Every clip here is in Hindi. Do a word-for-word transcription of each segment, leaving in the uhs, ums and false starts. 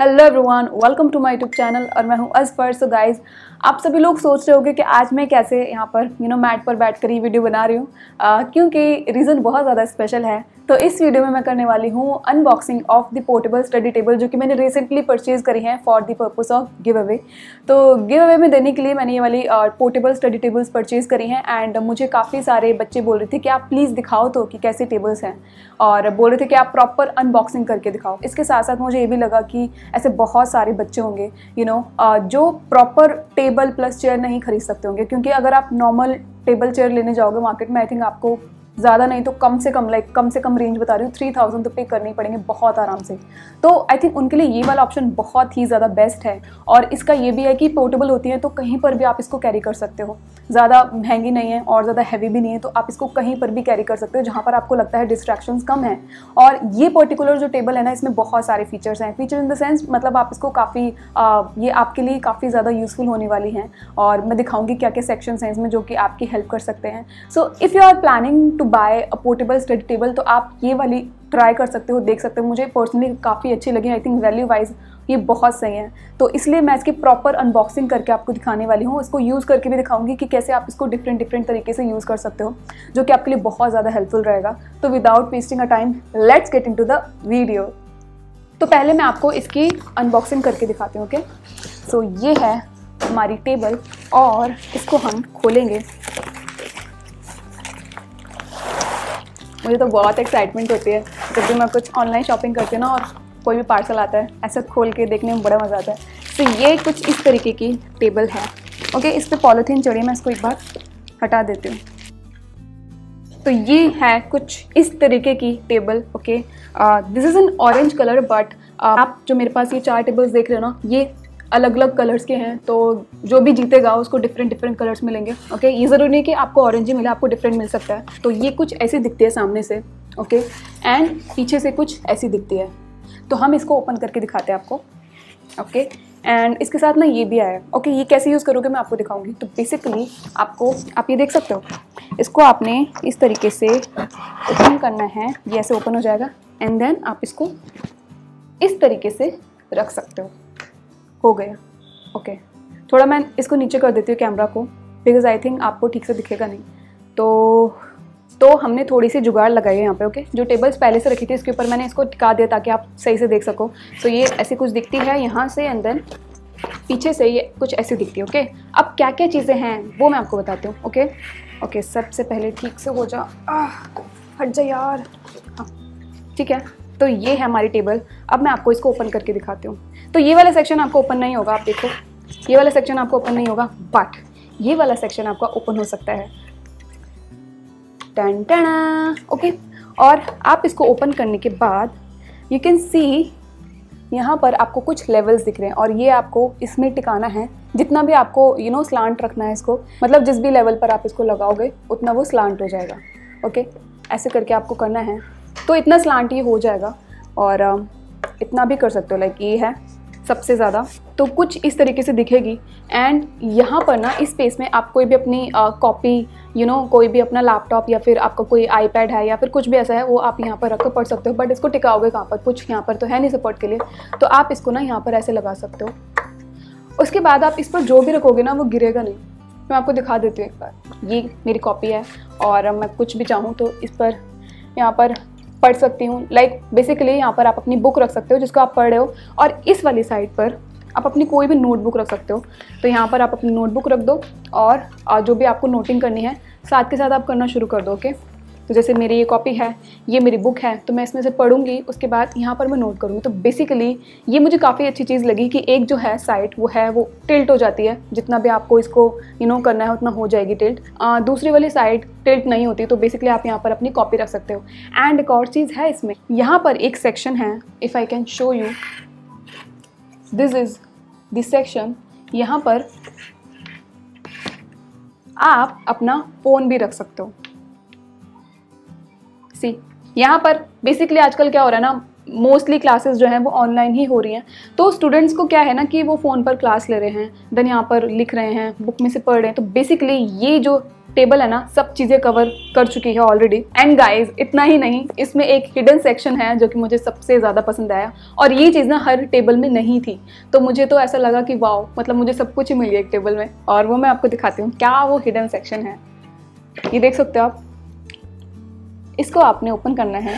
Hello everyone, welcome to my YouTube channel और मैं हूं अज़फर। सो गाइस, आप सभी लोग सोच रहे होंगे कि आज मैं कैसे यहाँ पर यू नो मैट पर बैठकर ये वीडियो बना रही हूँ, क्योंकि रीज़न बहुत ज़्यादा स्पेशल है। तो इस वीडियो में मैं करने वाली हूँ unboxing of the portable study table, जो कि मैंने रिसेंटली परचेज़ करी है for the purpose of give away. तो गिव अवे में देने के लिए मैंने ये वाली पोर्टेबल स्टडी टेबल्स परचेज़ करी हैं। एंड मुझे काफ़ी सारे बच्चे बोल रहे थे कि आप प्लीज़ दिखाओ तो कि कैसे टेबल्स हैं, और बोल रहे थे कि आप प्रॉपर अनबॉक्सिंग करके दिखाओ। इसके साथ साथ मुझे ये भी लगा कि ऐसे बहुत सारे बच्चे होंगे यू नो जो प्रॉपर टेबल प्लस चेयर नहीं खरीद सकते होंगे, क्योंकि अगर आप नॉर्मल टेबल चेयर लेने जाओगे मार्केट में, आई थिंक आपको ज़्यादा नहीं तो कम से कम लाइक कम से कम रेंज बता रही हूँ थ्री थाउजेंड तो पे करने पड़ेंगे बहुत आराम से। तो आई थिंक उनके लिए ये वाला ऑप्शन बहुत ही ज़्यादा बेस्ट है। और इसका ये भी है कि पोर्टेबल होती है तो कहीं पर भी आप इसको कैरी कर सकते हो, ज़्यादा महंगी नहीं है और ज़्यादा हैवी भी नहीं है, तो आप इसको कहीं पर भी कैरी कर सकते हो जहाँ पर आपको लगता है डिस्ट्रैक्शंस कम है। और ये पर्टिकुलर जो टेबल है ना, इसमें बहुत सारे फीचर्स हैं। फीचर इन द सेंस मतलब आप इसको काफ़ी ये आपके लिए काफ़ी ज़्यादा यूज़फुल होने वाली हैं, और मैं दिखाऊंगी क्या क्या सेक्शंस हैं इसमें जो कि आपकी हेल्प कर सकते हैं। So if you are planning to buy a portable study table तो आप ये वाली ट्राई कर सकते हो, देख सकते हो। मुझे पर्सनली काफ़ी अच्छी लगी, आई थिंक वैल्यू वाइज ये बहुत सही है। तो इसलिए मैं इसकी प्रॉपर अनबॉक्सिंग करके आपको दिखाने वाली हूँ। इसको यूज़ करके भी दिखाऊंगी कि कैसे आप इसको डिफरेंट डिफरेंट तरीके से यूज़ कर सकते हो, जो कि आपके लिए बहुत ज़्यादा हेल्पफुल रहेगा। तो without wasting a time, let's get into the video. तो पहले मैं आपको इसकी अनबॉक्सिंग करके दिखाती हूँ। ओके, सो ये है हमारी टेबल और इसको हम खोलेंगे। मुझे तो बहुत एक्साइटमेंट होती है जब भी मैं कुछ ऑनलाइन शॉपिंग करती हूँ ना, और कोई भी पार्सल आता है ऐसे खोल के देखने में बड़ा मज़ा आता है। तो ये कुछ इस तरीके की टेबल है। ओके, इस पर पॉलीथीन चढ़ी, मैं इसको एक बार हटा देती हूँ। तो ये है कुछ इस तरीके की table. Okay, this is an orange colour, but आप जो मेरे पास ये चार टेबल्स देख रहे हो ना, ये अलग अलग कलर्स के हैं, तो जो भी जीतेगा उसको डिफरेंट डिफरेंट कलर्स मिलेंगे। ओके, ये ज़रूरी नहीं कि आपको ऑरेंज ही मिले, आपको डिफरेंट मिल सकता है। तो ये कुछ ऐसी दिखती है सामने से, ओके, एंड पीछे से कुछ ऐसी दिखती है। तो हम इसको ओपन करके दिखाते हैं आपको। ओके, एंड इसके साथ ना ये भी आया है। ओके, ये कैसे यूज़ करोगे मैं आपको दिखाऊंगी। तो बेसिकली आपको, आप ये देख सकते हो, इसको आपने इस तरीके से ओपन करना है। ये ऐसे ओपन हो जाएगा, एंड देन आप इसको इस तरीके से रख सकते हो। हो गया। ओके, थोड़ा मैं इसको नीचे कर देती हूँ कैमरा को, बिकॉज आई थिंक आपको ठीक से दिखेगा नहीं। तो तो हमने थोड़ी सी जुगाड़ लगाई है यहाँ पे। ओके, जो टेबल्स पहले से रखी थी इसके ऊपर मैंने इसको टिका दिया ताकि आप सही से देख सको। तो ये ऐसी कुछ दिखती है यहाँ से, एंड देन पीछे से ये कुछ ऐसी दिखती है। ओके, अब क्या क्या चीज़ें हैं वो मैं आपको बताती हूँ। ओके ओके सबसे पहले ठीक से हो जा, हट जा यार। हाँ, ठीक है। तो ये है हमारी टेबल। अब मैं आपको इसको ओपन करके दिखाती हूँ। तो ये वाला सेक्शन आपको ओपन नहीं होगा, आप देखो, ये वाला सेक्शन आपको ओपन नहीं होगा, बट ये वाला सेक्शन आपका ओपन हो सकता है। टन टना। ओके, और आप इसको ओपन करने के बाद यू कैन सी यहाँ पर आपको कुछ लेवल्स दिख रहे हैं, और ये आपको इसमें टिकाना है जितना भी आपको यू नो स्लांट रखना है इसको, मतलब जिस भी लेवल पर आप इसको लगाओगे उतना वो स्लांट हो जाएगा। ओके, ऐसे करके आपको करना है, तो इतना स्लांट ये हो जाएगा। और इतना भी कर सकते हो, लाइक ये है सबसे ज़्यादा, तो कुछ इस तरीके से दिखेगी। एंड यहाँ पर ना इस स्पेस में आप कोई भी अपनी कॉपी यू नो कोई भी अपना लैपटॉप या फिर आपका कोई आईपैड है या फिर कुछ भी ऐसा है वो आप यहाँ पर रख कर पढ़ सकते हो। बट इसको टिकाओगे कहाँ पर, कुछ यहाँ पर तो है नहीं सपोर्ट के लिए, तो आप इसको ना यहाँ पर ऐसे लगा सकते हो। उसके बाद आप इस पर जो भी रखोगे ना वो गिरेगा नहीं। मैं आपको दिखा देती हूँ एक बार। ये मेरी कॉपी है और मैं कुछ भी चाहूँ तो इस पर यहाँ पर पढ़ सकती हूँ। लाइक बेसिकली यहाँ पर आप अपनी बुक रख सकते हो जिसको आप पढ़ रहे हो, और इस वाली साइड पर आप अपनी कोई भी नोटबुक रख सकते हो। तो यहाँ पर आप अपनी नोटबुक रख दो, और जो भी आपको नोटिंग करनी है साथ के साथ आप करना शुरू कर दो। ओके, तो जैसे मेरी ये कॉपी है, ये मेरी बुक है, तो मैं इसमें से पढ़ूंगी, उसके बाद यहाँ पर मैं नोट करूँगी। तो बेसिकली ये मुझे काफ़ी अच्छी चीज़ लगी कि एक जो है साइड वो है वो टिल्ट हो जाती है, जितना भी आपको इसको यू नो करना है उतना हो जाएगी टिल्ट। दूसरी वाली साइड टिल्ट नहीं होती, तो बेसिकली आप यहाँ पर अपनी कॉपी रख सकते हो। एंड एक और चीज़ है इसमें, यहाँ पर एक सेक्शन है, if I can show you, this is this section. यहाँ पर आप अपना फ़ोन भी रख सकते हो। सी, यहाँ पर बेसिकली आजकल क्या हो रहा है ना, मोस्टली क्लासेस जो हैं वो ऑनलाइन ही हो रही हैं, तो स्टूडेंट्स को क्या है ना कि वो फ़ोन पर क्लास ले रहे हैं, देन यहाँ पर लिख रहे हैं, बुक में से पढ़ रहे हैं। तो बेसिकली ये जो टेबल है ना सब चीज़ें कवर कर चुकी है ऑलरेडी। एंड गाइज इतना ही नहीं, इसमें एक हिडन सेक्शन है जो कि मुझे सबसे ज़्यादा पसंद आया, और ये चीज़ ना हर टेबल में नहीं थी, तो मुझे तो ऐसा लगा कि वाओ, मतलब मुझे सब कुछ ही मिल गया एक टेबल में। और वो मैं आपको दिखाती हूँ क्या वो हिडन सेक्शन है। ये देख सकते हो आप, इसको आपने ओपन करना है।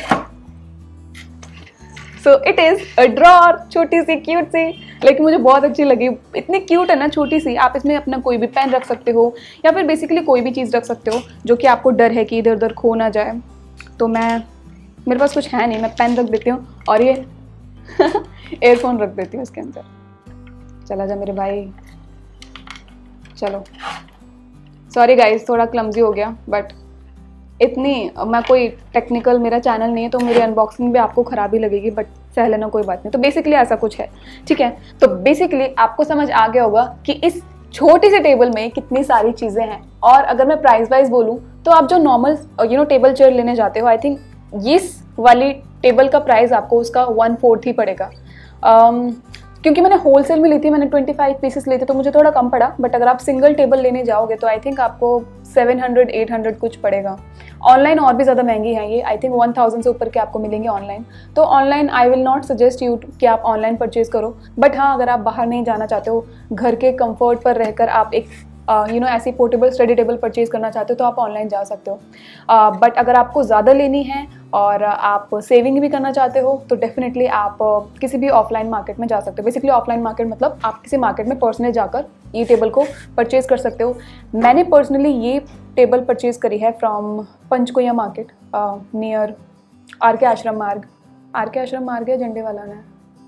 So it is a drawer, छोटी सी क्यूट सी, लेकिन मुझे बहुत अच्छी लगी। इतनी क्यूट है ना, छोटी सी। आप इसमें अपना कोई भी पेन रख सकते हो या फिर बेसिकली कोई भी चीज़ रख सकते हो जो कि आपको डर है कि इधर उधर खो ना जाए। तो मैं, मेरे पास कुछ है नहीं, मैं पेन रख देती हूँ और ये एयरफोन रख देती हूँ इसके अंदर। चला जा मेरे भाई, चलो। सॉरी गाइज, थोड़ा क्लमजी हो गया, बट इतनी, मैं कोई टेक्निकल, मेरा चैनल नहीं है तो मेरी अनबॉक्सिंग भी आपको ख़राबी लगेगी, बट सह लेना, कोई बात नहीं। तो बेसिकली ऐसा कुछ है, ठीक है। तो बेसिकली आपको समझ आ गया होगा कि इस छोटी सी टेबल में कितनी सारी चीज़ें हैं। और अगर मैं प्राइस वाइज बोलूँ तो आप जो normal you know table chair लेने जाते हो, आई थिंक इस वाली टेबल का प्राइस आपको उसका वन फोर्थ ही पड़ेगा। um, क्योंकि मैंने होलसेल में ली थी, मैंने पच्चीस पीसेस लिए थे तो मुझे थोड़ा कम पड़ा। बट अगर आप सिंगल टेबल लेने जाओगे तो आई थिंक आपको सेवन हंड्रेड एट हंड्रेड कुछ पड़ेगा। ऑनलाइन और भी ज़्यादा महंगी हैं ये, आई थिंक वन थाउजेंड से ऊपर के आपको मिलेंगे ऑनलाइन। तो online I will not suggest you कि आप ऑनलाइन परचेज़ करो। बट हाँ, अगर आप बाहर नहीं जाना चाहते हो, घर के कंफर्ट पर रहकर आप एक यू नो ऐसी पोर्टेबल स्टडी टेबल परचेज़ करना चाहते हो तो आप ऑनलाइन जा सकते हो। बट uh, अगर आपको ज़्यादा लेनी है और आप सेविंग भी करना चाहते हो तो डेफिनेटली आप uh, किसी भी ऑफलाइन मार्केट में जा सकते हो। बेसिकली ऑफलाइन मार्केट मतलब आप किसी मार्केट में पर्सनली जाकर ये टेबल को परचेज़ कर सकते हो। मैंने पर्सनली ये टेबल परचेज़ करी है from Panchkuian market near R K Ashram मार्ग। आर के आश्रम मार्ग है, झंडे वाला ने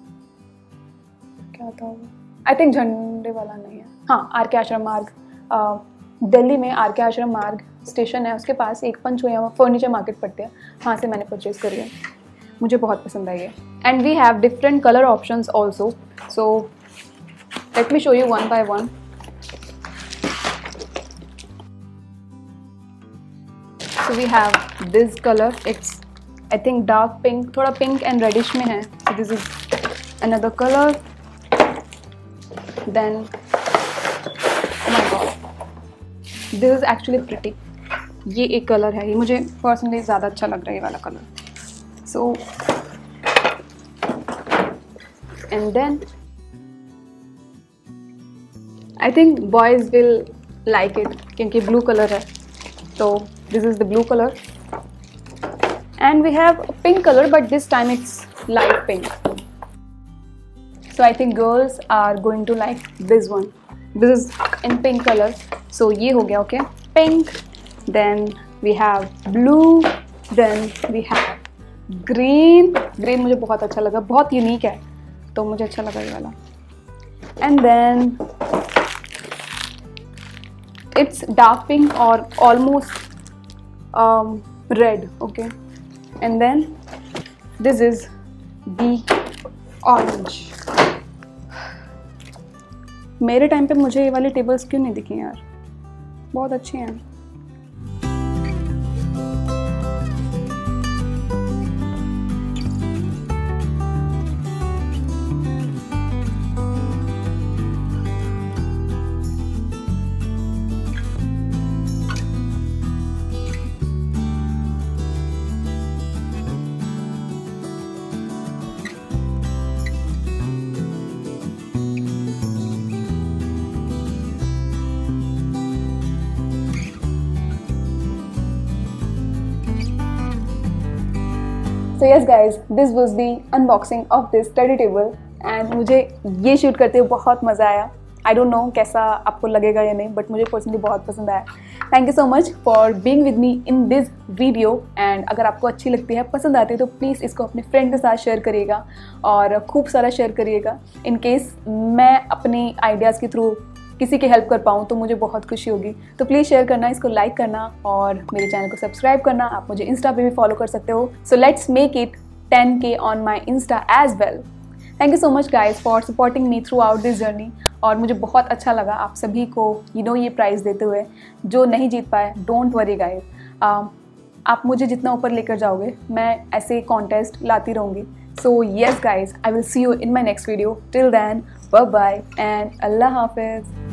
क्या था, आई थिंक झंडे वाला नहीं है, हाँ आर के आश्रम मार्ग। दिल्ली में आर के आश्रम मार्ग स्टेशन है, उसके पास एक पंचकुया फर्नीचर मार्केट पड़ती है, वहाँ से मैंने परचेज़ करी है। मुझे बहुत पसंद आई है। And we have different colour options also, so let me show you one by one. So we have this color, it's I think dark pink, थोड़ा pink and reddish में है। So this is another color. Then oh my god, this is actually pretty. ये एक कलर है, ये मुझे पर्सनली ज़्यादा अच्छा लग रहा है ये वाला colour. So and then I think boys will like it क्योंकि blue color है, तो this is the blue color. And we have a pink color, but this time it's light pink. So I think girls are going to like this one. This is in pink color. So ये हो गया, okay? Pink. Then we have blue. Then we have green. Green मुझे बहुत अच्छा लगा, बहुत यूनिक है, तो मुझे अच्छा लगा ये वाला. And then it's dark pink or almost Um, red, okay, and then this is the orange. मेरे टाइम पे मुझे ये वाली टेबल्स क्यों नहीं दिखी यार, बहुत अच्छी हैं। So yes guys, this was the unboxing of this study table and मुझे ये शूट करते हुए बहुत मज़ा आया। I don't know कैसा आपको लगेगा या नहीं, बट मुझे पर्सनली बहुत पसंद आया। Thank you so much for being with me in this video. And अगर आपको अच्छी लगती है, पसंद आती है, तो प्लीज़ इसको अपने फ्रेंड के साथ शेयर करिएगा और खूब सारा शेयर करिएगा। इन केस मैं अपनी आइडियाज़ के थ्रू किसी की हेल्प कर पाऊँ तो मुझे बहुत खुशी होगी। तो प्लीज़ शेयर करना, इसको लाइक करना और मेरे चैनल को सब्सक्राइब करना। आप मुझे इंस्टा पे भी फॉलो कर सकते हो। So let's make it ten K on my insta as well. Thank you so much guys for supporting me throughout this journey. और मुझे बहुत अच्छा लगा आप सभी को यू नो ये प्राइज़ देते हुए। जो नहीं जीत पाए, डोंट वरी गाइज, आप मुझे जितना ऊपर लेकर जाओगे मैं ऐसे कॉन्टेस्ट लाती रहूँगी। So yes guys, I will see you in my next video. Till then, bye bye and Allah हाफिज़।